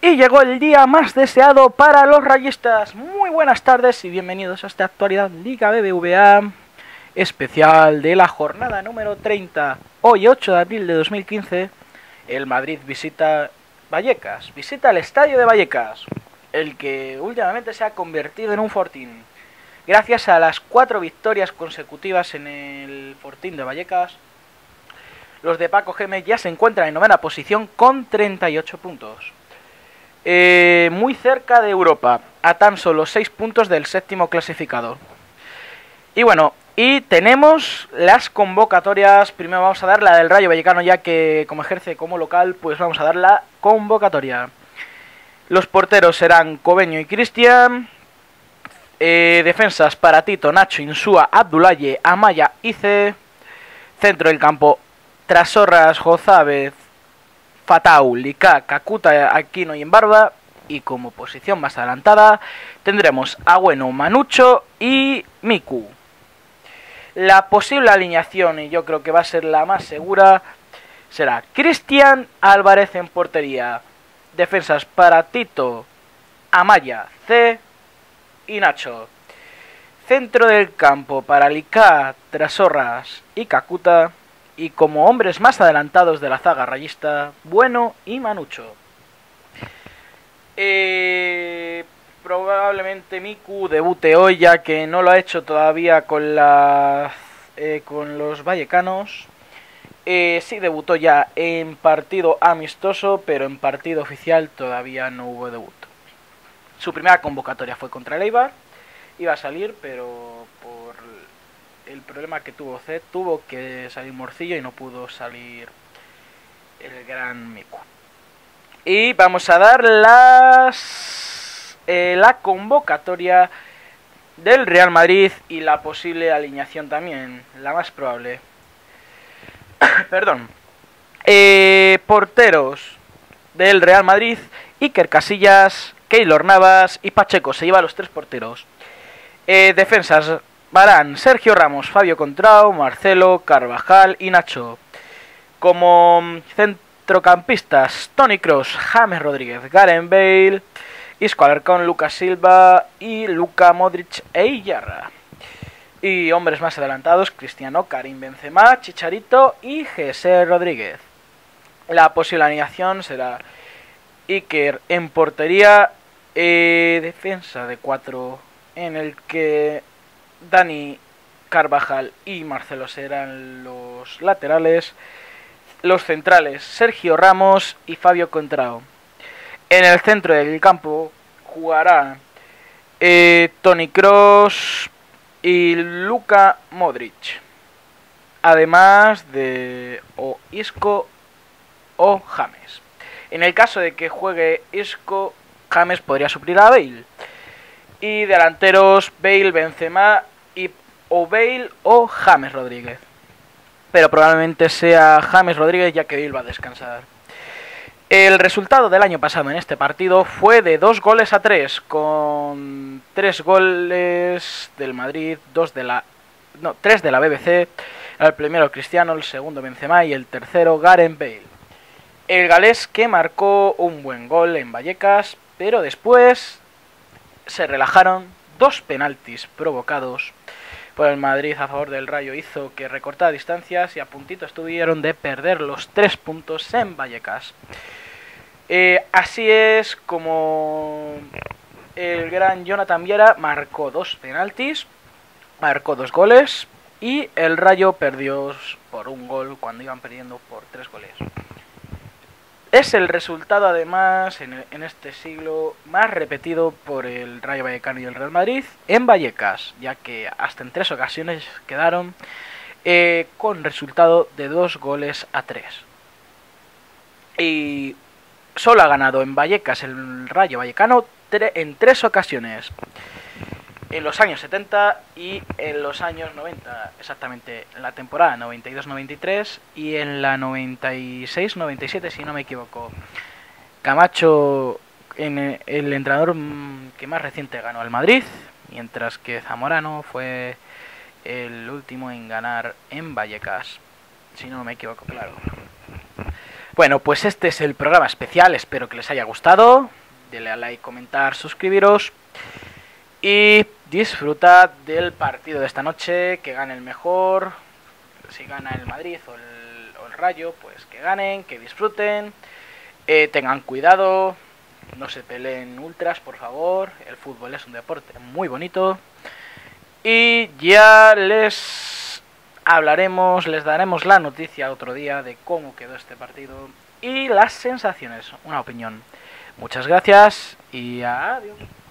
Y llegó el día más deseado para los rayistas. Muy buenas tardes y bienvenidos a esta actualidad Liga BBVA especial de la jornada número 30. Hoy 8 de abril de 2015, el Madrid visita Vallecas, visita el estadio de Vallecas, el que últimamente se ha convertido en un fortín. Gracias a las 4 victorias consecutivas en el fortín de Vallecas, los de Paco Gémez ya se encuentran en novena posición con 38 puntos. Muy cerca de Europa, a tan solo 6 puntos del séptimo clasificado. Y bueno, y tenemos las convocatorias. Primero vamos a dar la del Rayo Vallecano, ya que como ejerce como local, pues vamos a dar la convocatoria. Los porteros serán Cobeño y Cristian. Defensas para Tito, Nacho, Insúa, Abdoulaye, Amaya, Ice. Centro del campo, Trasorras, Jozabez, Fatau, Lika, Kakuta, Aquino y Embarba. Y como posición más adelantada tendremos a Bueno, Manucho y Miku. La posible alineación, y yo creo que va a ser la más segura, será Cristian Álvarez en portería. Defensas para Tito, Amaya, C y Nacho. Centro del campo para Lika, Trasorras y Kakuta. Y como hombres más adelantados de la zaga rayista, Bueno y Manucho. Probablemente Miku debute hoy, ya que no lo ha hecho todavía con los vallecanos. Sí debutó ya en partido amistoso, pero en partido oficial todavía no hubo debut. Su primera convocatoria fue contra el Eibar. Iba a salir, pero por el problema que tuvo C, tuvo que salir Morcillo y no pudo salir el gran Miku. Y vamos a dar la convocatoria del Real Madrid y la posible alineación también, la más probable. Perdón. Porteros del Real Madrid: Iker Casillas, Keylor Navas y Pacheco. Se lleva a los 3 porteros. Defensas: Varane, Sergio Ramos, Fabio Contrao, Marcelo, Carvajal y Nacho. Como centrocampistas: Toni Kroos, James Rodríguez, Gareth Bale, Isco Alarcón, Lucas Silva y Luka Modric e Iyarra. Y hombres más adelantados: Cristiano, Karim Benzema, Chicharito y Jesse Rodríguez. La posible alineación será Iker en portería, defensa de 4 en el que Dani, Carvajal y Marcelo serán los laterales. Los centrales: Sergio Ramos y Fabio Contrao. En el centro del campo jugará Toni Kroos y Luka Modric, además de o Isco o James. En el caso de que juegue Isco, James podría suplir a Bale. Y delanteros: Bale, Benzema y o Bale o James Rodríguez. Pero probablemente sea James Rodríguez, ya que Bale va a descansar. El resultado del año pasado en este partido fue de 2-3, con 3 goles del Madrid, 3 de la BBC. El primero Cristiano, el segundo Benzema y el tercero Gareth Bale. El galés que marcó un buen gol en Vallecas, pero después se relajaron. 2 penaltis provocados por el Madrid a favor del Rayo hizo que recortara distancias y a puntito estuvieron de perder los 3 puntos en Vallecas. Así es como el gran Jonathan Viera marcó 2 penaltis, marcó 2 goles y el Rayo perdió por 1 gol cuando iban perdiendo por 3 goles. Es el resultado, además, en este siglo más repetido por el Rayo Vallecano y el Real Madrid en Vallecas, ya que hasta en 3 ocasiones quedaron con resultado de 2-3. Y solo ha ganado en Vallecas el Rayo Vallecano en 3 ocasiones. En los años 70 y en los años 90, exactamente en la temporada 92-93 y en la 96-97, si no me equivoco. Camacho, el entrenador que más reciente ganó al Madrid, mientras que Zamorano fue el último en ganar en Vallecas, si no me equivoco, claro. Bueno, pues este es el programa especial, espero que les haya gustado. Denle a like, comentar, suscribiros. Y disfrutad del partido de esta noche, que gane el mejor. Si gana el Madrid o el Rayo, pues que ganen, que disfruten. Tengan cuidado, no se peleen ultras, por favor. El fútbol es un deporte muy bonito. Y ya les daremos la noticia otro día de cómo quedó este partido y las sensaciones, una opinión. Muchas gracias y adiós.